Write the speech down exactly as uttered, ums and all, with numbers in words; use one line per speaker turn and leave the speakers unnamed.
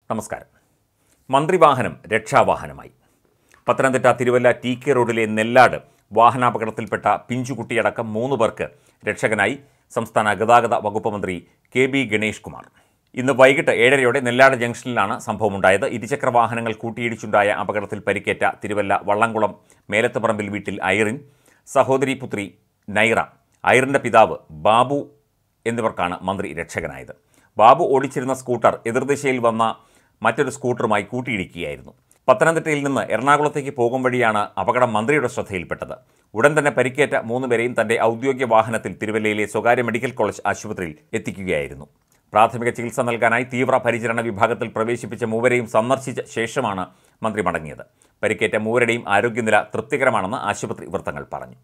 നമസ്കാരം. മന്ത്രിവാഹനം രക്ഷാവാഹനമായി. പത്തനംതിട്ട തിരുവല്ല ടി കെ റോഡിലെ നെല്ലാട് വാഹനാപകടത്തിൽപ്പെട്ട പിഞ്ചുകുട്ടിയടക്കം മൂന്ന് പേർക്ക് രക്ഷകനായി സംസ്ഥാന ഗതാഗത വകുപ്പ് മന്ത്രി കെ ബി ഗണേഷ് കുമാർ. ഇന്ന് വൈകിട്ട് ഏഴരയോടെ നെല്ലാട് ജംഗ്ഷനിലാണ് സംഭവമുണ്ടായത്. ഇരുചക്ര വാഹനങ്ങൾ കൂട്ടിയിടിച്ചുണ്ടായ അപകടത്തിൽ പരിക്കേറ്റ തിരുവല്ല വള്ളംകുളം മേലത്തുപറമ്പിൽ വീട്ടിൽ ഐറിൻ, സഹോദരി പുത്രി നൈറ, ഐറിൻ്റെ പിതാവ് ബാബു എന്നിവർക്കാണ് മന്ത്രി രക്ഷകനായത്. ബാബു ഓടിച്ചിരുന്ന സ്കൂട്ടർ എതിർദിശയിൽ വന്ന മറ്റൊരു സ്കൂട്ടറുമായി കൂട്ടിയിടിക്കുകയായിരുന്നു. പത്തനംതിട്ടയിൽ നിന്ന് എറണാകുളത്തേക്ക് പോകും വഴിയാണ് അപകടം മന്ത്രിയുടെ ശ്രദ്ധയിൽപ്പെട്ടത്. ഉടൻ തന്നെ പരിക്കേറ്റ മൂന്നുപേരെയും തന്റെ ഔദ്യോഗിക വാഹനത്തിൽ തിരുവല്ലയിലെ സ്വകാര്യ മെഡിക്കൽ കോളേജ് ആശുപത്രിയിൽ എത്തിക്കുകയായിരുന്നു. പ്രാഥമിക ചികിത്സ നൽകാനായി തീവ്ര പരിചരണ വിഭാഗത്തിൽ പ്രവേശിപ്പിച്ച മൂവരെയും സന്ദർശിച്ച ശേഷമാണ് മന്ത്രി മടങ്ങിയത്. പരിക്കേറ്റ മൂവരുടെയും ആരോഗ്യനില തൃപ്തികരമാണെന്ന് ആശുപത്രി വൃത്തങ്ങൾ പറഞ്ഞു.